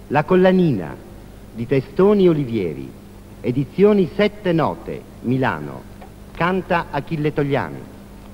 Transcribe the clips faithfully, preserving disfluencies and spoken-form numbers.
La collanina di Testoni Olivieri, edizioni Sette Note, Milano, canta Achille Togliani.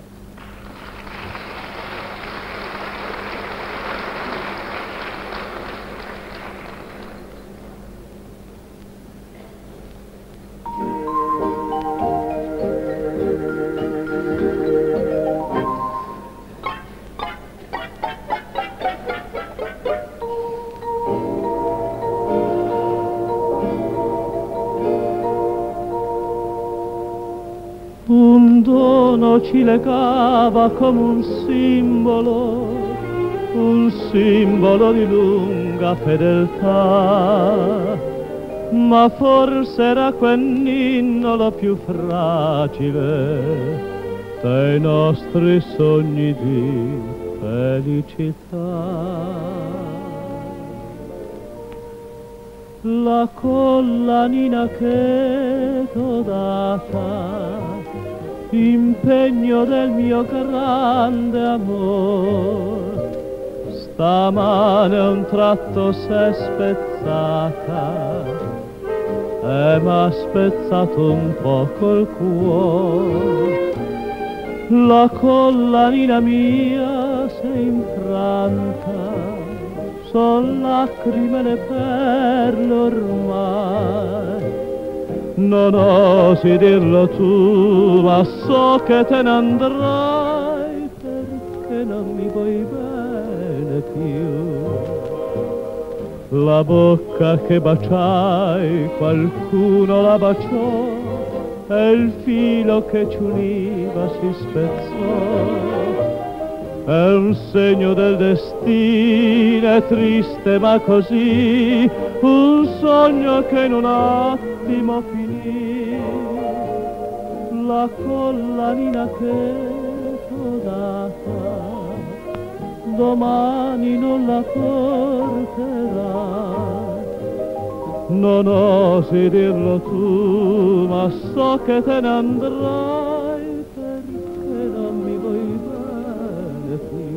Un dono ci legava come un simbolo, un simbolo di lunga fedeltà, ma forse era quel ninnolo più fragile dei nostri sogni di felicità. La collanina che t'ho data, impegno del mio grande amor, stamane un tratto s'è spezzata e m'ha spezzato un poco il cuore. La collanina mia s'è infranta, son lacrime le perle ormai. Non osi dirlo tu, ma so che te ne andrai, perché non mi vuoi bene più. La bocca che baciai, qualcuno la baciò, e il filo che ci univa si spezzò. È un segno del destino, è triste ma così, un sogno che in un attimo finì. La collanina che t'ho data, domani non la porterai. Non osi dirlo tu, ma so che te ne andrai, perché non mi vuoi bene più.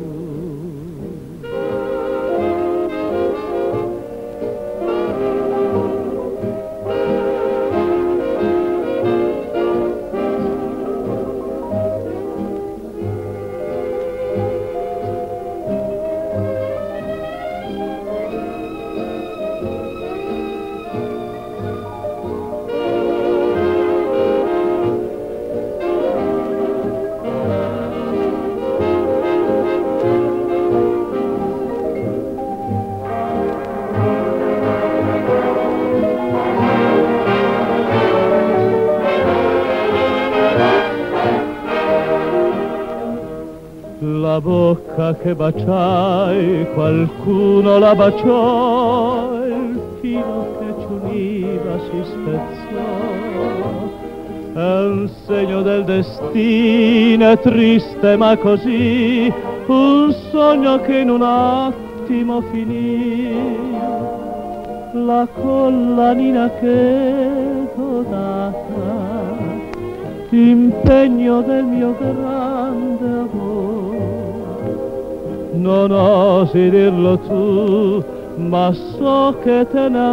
La bocca che baciai, qualcuno la baciò, il filo che ci univa si spezzò. È un segno del destino, è triste ma così, un sogno che in un attimo finì. La collanina che t'ho data, impegno del mio grande amore. Non osi dirlo tu, ma so che te ne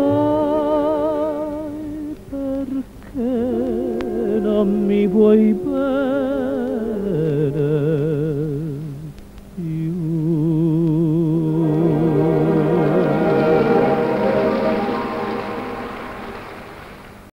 andrai, perché non mi vuoi bene.